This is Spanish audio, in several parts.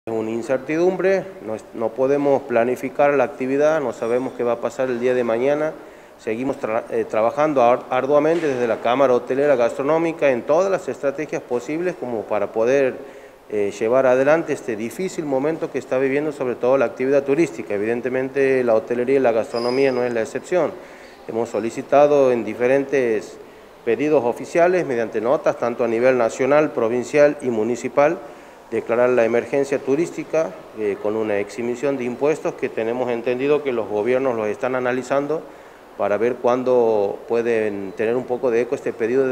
Es una incertidumbre, no podemos planificar la actividad, no sabemos qué va a pasar el día de mañana. Seguimos trabajando arduamente desde la Cámara Hotelera Gastronómica en todas las estrategias posibles como para poder llevar adelante este difícil momento que está viviendo sobre todo la actividad turística. Evidentemente la hotelería y la gastronomía no es la excepción. Hemos solicitado en diferentes pedidos oficiales mediante notas, tanto a nivel nacional, provincial y municipal, declarar la emergencia turística con una exhibición de impuestos que tenemos entendido que los gobiernos los están analizando para ver cuándo pueden tener un poco de eco este pedido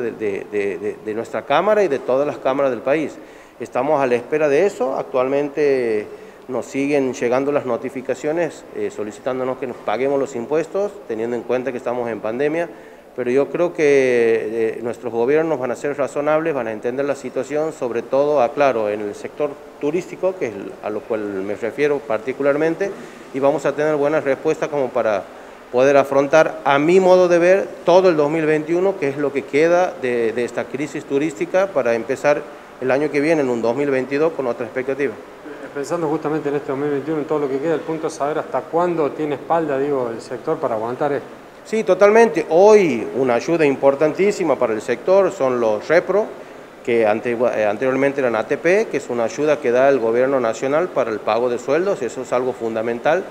de nuestra Cámara y de todas las cámaras del país. Estamos a la espera de eso. Actualmente nos siguen llegando las notificaciones solicitándonos que nos paguemos los impuestos, teniendo en cuenta que estamos en pandemia, pero yo creo que nuestros gobiernos van a ser razonables, van a entender la situación, sobre todo, aclaro, en el sector turístico, que es a lo cual me refiero particularmente, y vamos a tener buenas respuestas como para poder afrontar, a mi modo de ver, todo el 2021, que es lo que queda de esta crisis turística, para empezar el año que viene, en un 2022, con otra expectativa. Pensando justamente en este 2021, en todo lo que queda, el punto es saber hasta cuándo tiene espalda, el sector para aguantar esto. Sí, totalmente. Hoy una ayuda importantísima para el sector son los REPRO, que anteriormente eran ATP, que es una ayuda que da el gobierno nacional para el pago de sueldos. Eso es algo fundamental.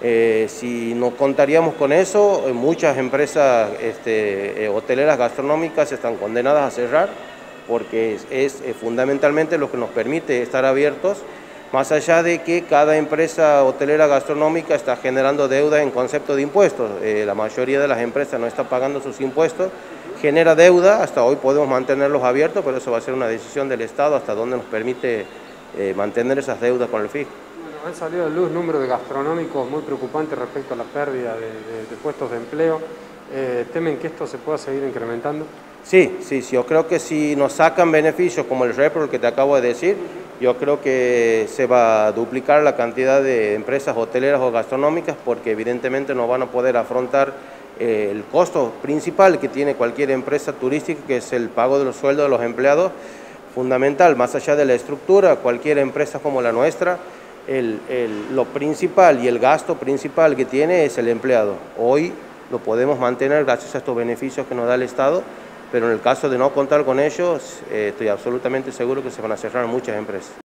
Si no contaríamos con eso, muchas empresas hoteleras gastronómicas están condenadas a cerrar, porque es fundamentalmente lo que nos permite estar abiertos, más allá de que cada empresa hotelera gastronómica está generando deuda en concepto de impuestos. La mayoría de las empresas no está pagando sus impuestos, genera deuda. Hasta hoy podemos mantenerlos abiertos, pero eso va a ser una decisión del Estado hasta dónde nos permite mantener esas deudas con el fisco. Bueno, han salido a luz números de gastronómicos muy preocupantes respecto a la pérdida de puestos de empleo. ¿Temen que esto se pueda seguir incrementando? Sí, yo creo que si nos sacan beneficios como el REPRO que te acabo de decir, yo creo que se va a duplicar la cantidad de empresas hoteleras o gastronómicas, porque evidentemente no van a poder afrontar el costo principal que tiene cualquier empresa turística, que es el pago de los sueldos de los empleados, fundamental. Más allá de la estructura, cualquier empresa como la nuestra, lo principal y el gasto principal que tiene es el empleado. Hoy lo podemos mantener gracias a estos beneficios que nos da el Estado, pero en el caso de no contar con ellos, estoy absolutamente seguro que se van a cerrar muchas empresas.